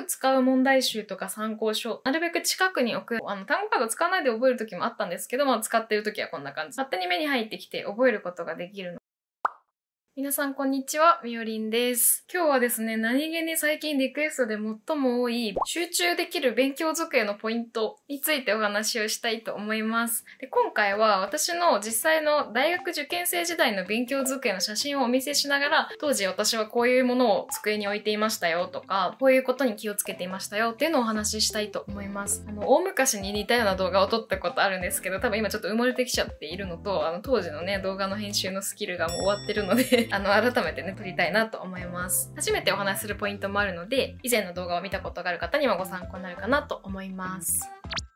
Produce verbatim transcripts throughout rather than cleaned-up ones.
使う問題集とか参考書、なるべく近くに置く。あの、単語カード使わないで覚える時もあったんですけど、まあ使ってる時はこんな感じ。勝手に目に入ってきて覚えることができるの。皆さんこんにちは、みおりんです。今日はですね、何気に最近リクエストで最も多い集中できる勉強机のポイントについてお話をしたいと思います。で、今回は私の実際の大学受験生時代の勉強机の写真をお見せしながら、当時私はこういうものを机に置いていましたよとか、こういうことに気をつけていましたよっていうのをお話ししたいと思います。あの、大昔に似たような動画を撮ったことあるんですけど、多分今ちょっと埋もれてきちゃっているのと、あの、当時のね、動画の編集のスキルがもう終わってるので、あの、改めてね、撮りたいなと思います。初めてお話しするポイントもあるので、以前の動画を見たことがある方にもご参考になるかなと思います。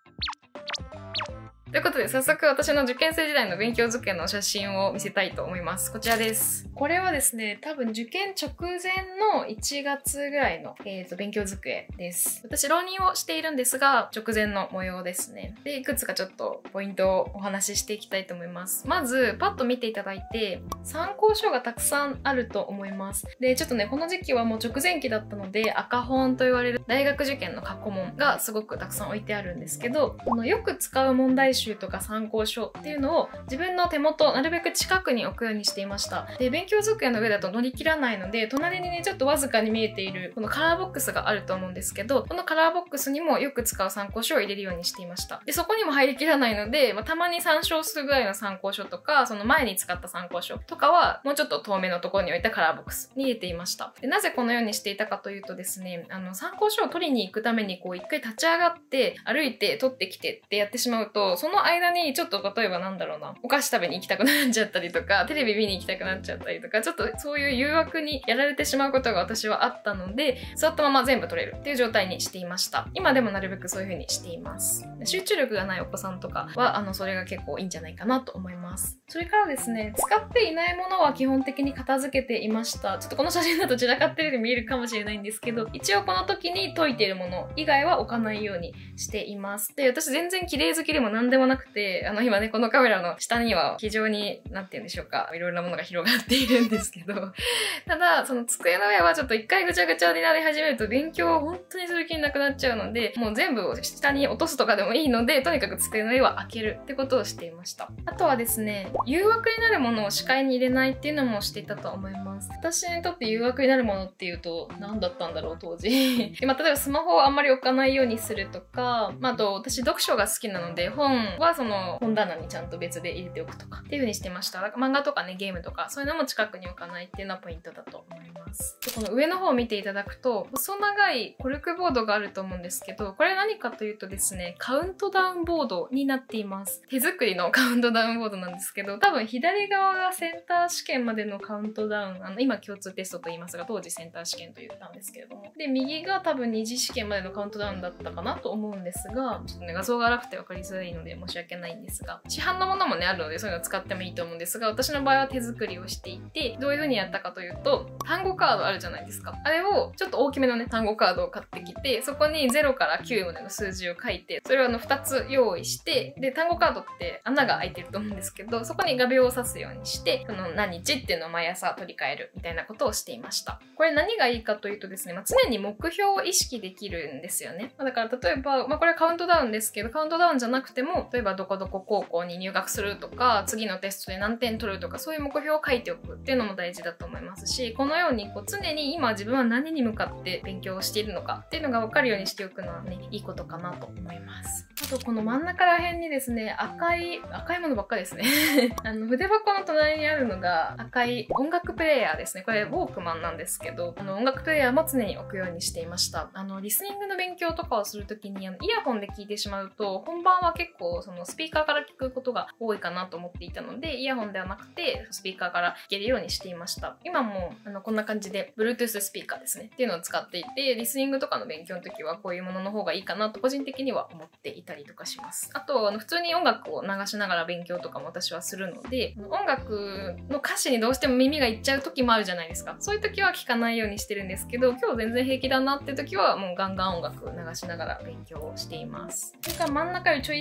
ということで、早速私の受験生時代の勉強机の写真を見せたいと思います。こちらです。これはですね、多分受験直前のいちがつぐらいの、えーと、勉強机です。私、浪人をしているんですが、直前の模様ですね。で、いくつかちょっとポイントをお話ししていきたいと思います。まず、パッと見ていただいて、参考書がたくさんあると思います。で、ちょっとね、この時期はもう直前期だったので、赤本と言われる大学受験の過去問がすごくたくさん置いてあるんですけど、このよく使う問題集とか参考書っていうのを自分の手元なるべく近くに置くようにしていました。で、勉強机の上だと乗り切らないので、隣にねちょっとわずかに見えているこのカラーボックスがあると思うんですけど、このカラーボックスにもよく使う参考書を入れるようにしていました。で、そこにも入りきらないので、まあ、たまに参照するぐらいの参考書とか、その前に使った参考書とかはもうちょっと遠めのところに置いたカラーボックスに入れていました。で、なぜこのようにしていたかというとですね、あの参考書を取りに行くためにこう一回立ち上がって歩いて取ってきてってやってしまうと、その間にちょっと例えばなんだろうな、お菓子食べに行きたくなっちゃったりとか、テレビ見に行きたくなっちゃったりとか、ちょっとそういう誘惑にやられてしまうことが私はあったので、座ったまま全部取れるっていう状態にしていました。今でもなるべくそういう風にしています。集中力がないお子さんとかは、あの、それが結構いいんじゃないかなと思います。それからですね、使っていないものは基本的に片付けていました。ちょっとこの写真だと散らかってるように見えるかもしれないんですけど、一応この時に解いているもの以外は置かないようにしています。で、私全然綺麗好きでも何でもなくて、あの、今ね、このカメラの下には非常に、なんて言うんでしょうか、いろいろなものが広がっているんですけど、ただ、その机の上はちょっと一回ぐちゃぐちゃになり始めると勉強を本当にする気になくなっちゃうので、もう全部を下に落とすとかでもいいので、とにかく机の上は開けるってことをしていました。あとはですね、誘惑になるものを視界に入れないっていうのもしていたと思います。私にとって誘惑になるものっていうと、何だったんだろう、当時。まあ、例えばスマホをあんまり置かないようにするとか、まあ、あと私読書が好きなので、本はその本棚にちゃんと別で入れておくとかっていう風にしてました。だから漫画とかね、ゲームとか、そういうのも近くに置かないっていうのはポイントだと思います。で、この上の方を見ていただくと、細長いコルクボードがあると思うんですけど、これ何かというとですね、カウントダウンボードになっています。手作りのカウントダウンボードなんですけど、多分左側がセンター試験までのカウントダウン、あの、今共通テストと言いますが、当時センター試験と言ったんですけれども。で、右が多分二次試験までのカウントダウンだったかなと思うんですが、ちょっとね、画像が荒くて分かりづらいので申し訳ないんですが、市販のものもね、あるのでそういうのを使ってもいいと思うんですが、私の場合は手作りをしていて、どういう風にやったかというと、単語カードあるじゃないですか。あれを、ちょっと大きめのね、単語カードを買ってきて、そこにゼロからきゅうまでの数字を書いて、それをあのふたつ用意して、で、単語カードって穴が開いてると思うんですけど、そこに画鋲を刺すようにして、その何日っていうのを毎朝取り替えるみたいなことをしていました。これ何がいいかというとですね、まあ、常に目標を意識できるんですよね。まあ、だから例えば、まあ、これはカウントダウンですけど、カウントダウンじゃなくても、例えばどこどこ高校に入学するとか、次のテストで何点取るとか、そういう目標を書いておくっていうのも大事だと思いますし、このようにこう常に今自分は何に向かって勉強をしているのかっていうのが分かるようにしておくのはね、いいことかなと思います。あとこの真ん中ら辺にですね、赤い、赤いものばっかりですね。あの筆箱の隣にあるのが赤い音楽プレイヤーですね。これウォークマンなんですけど、あの音楽プレイヤーも常に置くようにしていました。あのリスニングの勉強とかをするときにあのイヤホンで聞いてしまうと、本番は結構そのスピーカーから聞くことが多いかなと思っていたので、イヤホンではなくてスピーカーから聞けるようにしていました。今もあのこんな感じで Bluetooth スピーカーですねっていうのを使っていて、リスニングとかの勉強の時はこういうものの方がいいかなと個人的には思っていたりとかします。あとあの普通に音楽を流しながら勉強とかも私はするので、音楽の歌詞にどうしても耳がいっちゃう時もあるじゃないですか。そういう時は聞かないようにしてるんですけど、今日全然平気だなって時はもうガンガン音楽を流しながら勉強をしています。それから真ん中よりちょい左に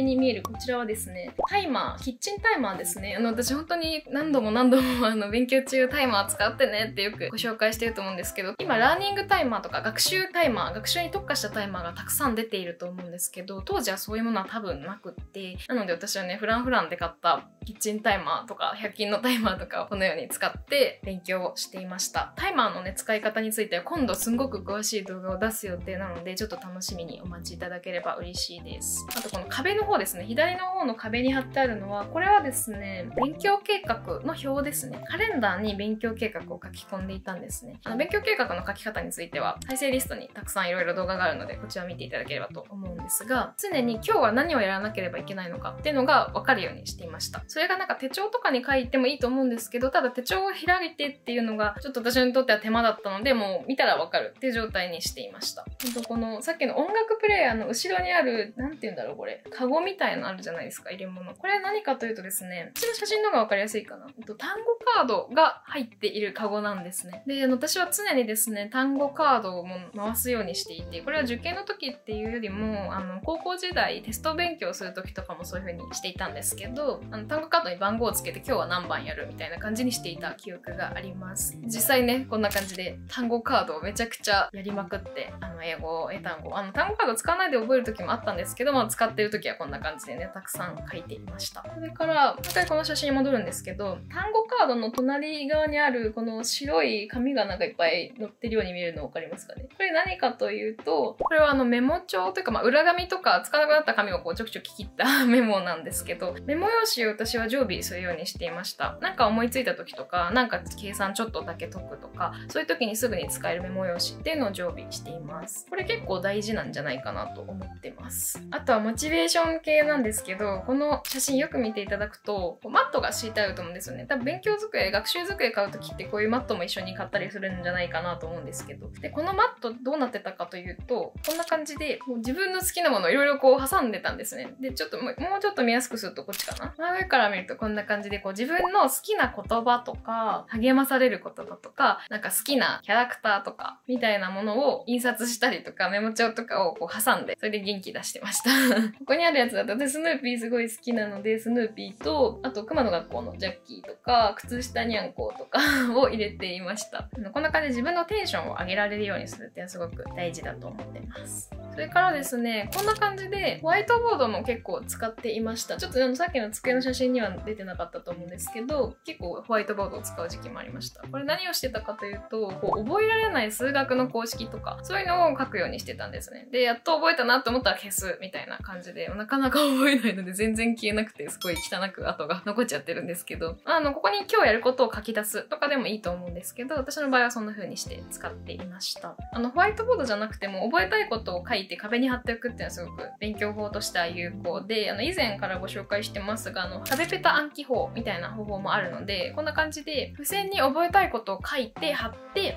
に見えるこちらはですね、タイマー、キッチンタイマーですね。あの、私本当に何度も何度もあの、勉強中タイマー使ってねってよくご紹介してると思うんですけど、今、ラーニングタイマーとか学習タイマー、学習に特化したタイマーがたくさん出ていると思うんですけど、当時はそういうものは多分なくって、なので私はね、フランフランで買ったキッチンタイマーとかひゃく均のタイマーとかをこのように使って勉強をしていました。タイマーのね、使い方については今度すんごく詳しい動画を出す予定なので、ちょっと楽しみにお待ちいただければ嬉しいです。あとこの壁の方ですね、左の方の壁に貼ってあるのは、これはですね、勉強計画の表ですね。カレンダーに勉強計画を書き込んでいたんですね。あの勉強計画の書き方については、再生リストにたくさんいろいろ動画があるので、こちらを見ていただければと思うんですが、常に今日は何をやらなければいけないのかっていうのが分かるようにしていました。それがなんか手帳とかに書いてもいいと思うんですけど、ただ手帳を開いてっていうのがちょっと私にとっては手間だったので、もう見たら分かるっていう状態にしていました。このさっきの音楽プレイヤーの後ろにある、なんて言うんだろうこれ、カゴみたいなのあるじゃないですか、入れ物。これ何かというとですね、こっちの写真の方が分かりやすいかな。単語カードが入っているカゴなんですね。で、あの私は常にですね、単語カードをも回すようにしていて、これは受験の時っていうよりも、あの高校時代テスト勉強する時とかもそういう風にしていたんですけど、あの単語カードに番号をつけて今日は何番やるみたいな感じにしていた記憶があります。実際ね、こんな感じで単語カードをめちゃくちゃやりまくって、あの英語、英単語、あの単語カード使わないで覚える時もあったんですけども、使ってる時はこんな感じでね、たくさん書いていました。それから、もう一回この写真に戻るんですけど、単語カードの隣側にあるこの白い紙がなんかいっぱい載ってるように見えるの分かりますかね。これ何かというと、これはあのメモ帳というか、まあ、裏紙とか使わなくなった紙をこうちょくちょく切ったメモなんですけど、メモ用紙を私は常備するようにしていました。なんか思いついた時とか、なんか計算ちょっとだけ解くとか、そういう時にすぐに使えるメモ用紙っていうのを常備しています。これ結構大事なんじゃないかなと思ってます。あとはモチベーション系なんですけど、この写真よく見ていただくと、マットが敷いてあると思うんですよね。多分勉強机、学習机買う時ってこういうマットも一緒に買ったりするんじゃないかなと思うんですけど、で、このマットどうなってたかというと、こんな感じで、もう自分の好きなものをいろいろこう挟んでたんですね。で、ちょっともうちょっと見やすくするとこっちかな。真上から見るとこんな感じで、こう自分の好きな言葉とか、励まされる言葉とか、なんか好きなキャラクターとか、みたいなものを印刷したりとか、メモ帳とかをこう挟んで、それで元気出してました。ここにあるやつだと、私スヌーピーすごい好きなので、スヌーピーと、あと熊の学校のジャッキーとか、靴下にゃんことかを入れていました。こんな感じで自分のテンションを上げられるようにするっていうのはすごく大事だと思ってます。それからですね、こんな感じでホワイトボードも結構使っていました。ちょっとあのさっきの机の写真には出てなかったと思うんですけど、結構ホワイトボードを使う時期もありました。これ何をしてたかというと、こう覚えられない数学の公式とか、そういうのを書くようにしてたんですね。で、やっと覚えたなと思ったら消すみたいな感じで、なかなか覚えないので全然消えなくて、すごい汚く跡が残っちゃってるんですけど、あの、ここに今日やることを書き出すとかでもいいと思うんですけど、私の場合はそんな風にして使っていました。あの、ホワイトボードじゃなくても覚えたいことを書いて壁に貼っておくっていうのはすごく勉強法としては有効で、あの、以前からご紹介してますが、あの、壁ペタ暗記法みたいな方法もあるので、こんな感じで付箋に覚えたいことを書いて貼って、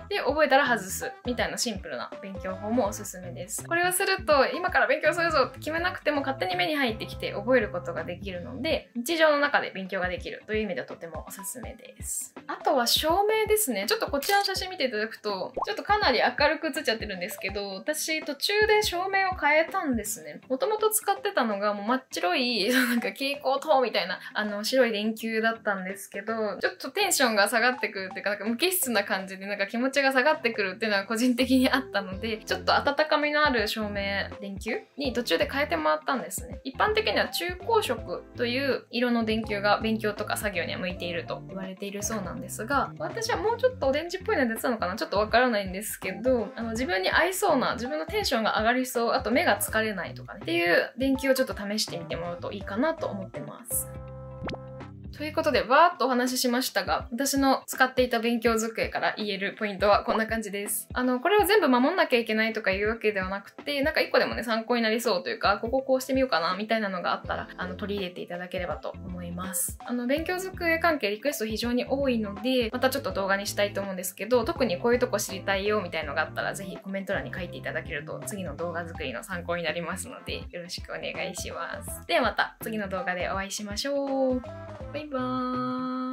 で、覚えたら外すみたいなシンプルな勉強法もおすすめです。これをすると、今から勉強するぞって決めなくても勝手に目に入ってきて覚えることができるので、日常の中で勉強ができるという意味ではとてもおすすめです。あとは照明ですね。ちょっとこちらの写真見ていただくと、ちょっとかなり明るく写っちゃってるんですけど、私途中で照明を変えたんですね。もともと使ってたのがもう真っ白い、なんか蛍光灯みたいな、あの白い電球だったんですけど、ちょっとテンションが下がってくるっていうか、なんか無機質な感じでなんか気持ちが下がってくるっていうのは個人的にあったので、ちょっと温かみのある照明、電球に途中で変えてもらったんですね。一般的には中光色という色の電球が勉強とか作業には向いていると言われているそうなんですが、私はもうちょっとオレンジっぽいの出てたのかな、ちょっとわからないんですけど、あの自分に合いそうな、自分のテンションが上がりそう、あと目が疲れないとかねっていう電球をちょっと試してみてもらうといいかなと思ってます。ということで、わーっとお話ししましたが、私の使っていた勉強机から言えるポイントはこんな感じです。あの、これを全部守んなきゃいけないとかいうわけではなくて、なんか一個でもね、参考になりそうというか、こここうしてみようかな、みたいなのがあったら、あの、取り入れていただければと思います。あの、勉強机関係リクエスト非常に多いので、またちょっと動画にしたいと思うんですけど、特にこういうとこ知りたいよ、みたいのがあったら、ぜひコメント欄に書いていただけると、次の動画作りの参考になりますので、よろしくお願いします。ではまた次の動画でお会いしましょう。バイバーイ。